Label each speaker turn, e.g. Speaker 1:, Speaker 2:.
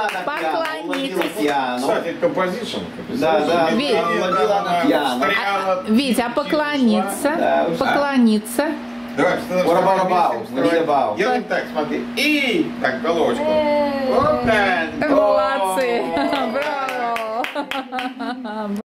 Speaker 1: Поклониться.
Speaker 2: Кстати, композишн.
Speaker 1: Да,
Speaker 3: Витя, а поклониться? Поклониться.
Speaker 2: Давай,
Speaker 1: Ура-бара-бау.
Speaker 2: делаем так, смотри. И так, головочку. Вот так.
Speaker 3: Молодцы. Браво.